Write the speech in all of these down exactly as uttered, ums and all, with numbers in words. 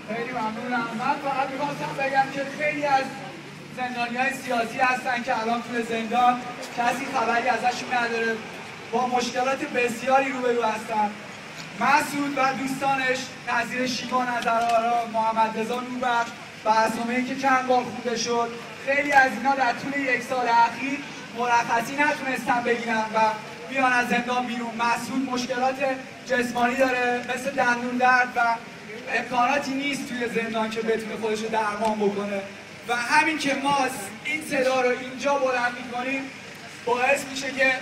خیلی ممنونم. من فقط می‌خواستم بگم که خیلی از زندانی‌های سیاسی هستن که الان توی زندان کسی خبری ازشون نداره، با مشکلات بسیاری روبرو هستن. مسعود و دوستانش نظیر شیوا نظرآرا، محمد رضا نوربخش و اسامی که چند بار خونده شد، خیلی از اینا در طول یک سال اخیر مرخصی نتونستن بگیرن و بیان از زندان بیرون. مسعود مشکلات جسمانی داره مثل دندون درد و امکاناتی نیست توی زندان که بتونه خودش رو درمان بکنه و همین که ما این صدا رو اینجا بلند می‌کنیم باعث میشه که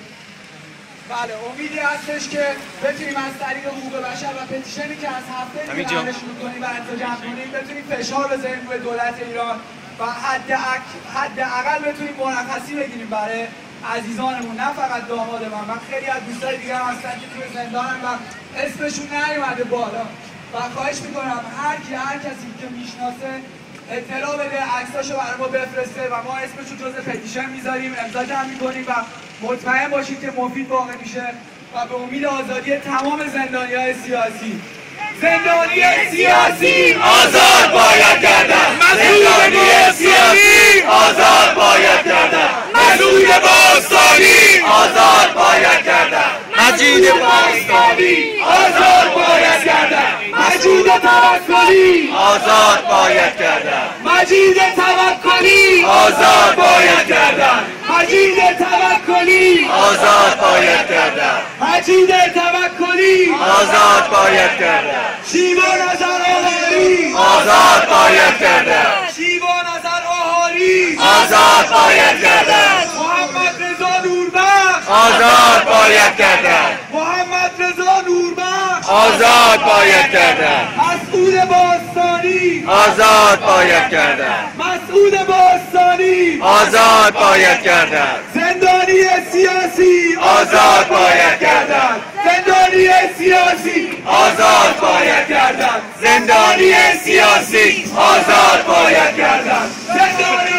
بله امیدی هستش که بتونیم از طریق حقوق بشر و پتیشنی که از هفته دیگه حلش می‌کنیم و انجام کنیم بتونیم فشار بذاریم روی دولت ایران و حد حداقل بتونیم مرخصی بگیریم برای عزیزانمون، نه فقط داماد من. من خیلی از دوستای دیگه هستن که توی زندانن و اسمشون نیومده بالا و خواهش میکنم هر کی هر کسی که میشناسه اطلاع بده، عکساشو برای ما بفرسته و ما اسمشو جزء پتیشن میذاریم، امضا جمع میکنیم و مطمئن باشید که مفید واقع میشه و به امید آزادی تمام زندانی‌های سیاسی. زندانی سیاسی آزاد باید گردد. زندانی سیاسی آزاد باید گردد. مسعود باستانی آزاد باید گردد. مجید باستانی آزاد باید گردد. مجید توکلی آزاد باید گردد. مجید توکلی آزاد باید گردد. مجید توکلی آزاد باید گردد. مجید توکلی آزاد باید گردد. شیوا نظرآرا آزاد باید گردد. شیوا نظرآرا آزاد باید گردد. محمد رضا نوربخش آزاد باید گردد. محمد رضا نوربخش آزاد باید گردد. مسعود باستانی آزاد باید گردد. مسعود باستانی آزاد باید گردد. زندانی سیاسی آزاد باید گردد. زندانی سیاسی آزاد باید گردد. زندانی سیاسی آزاد باید گردد. زندانی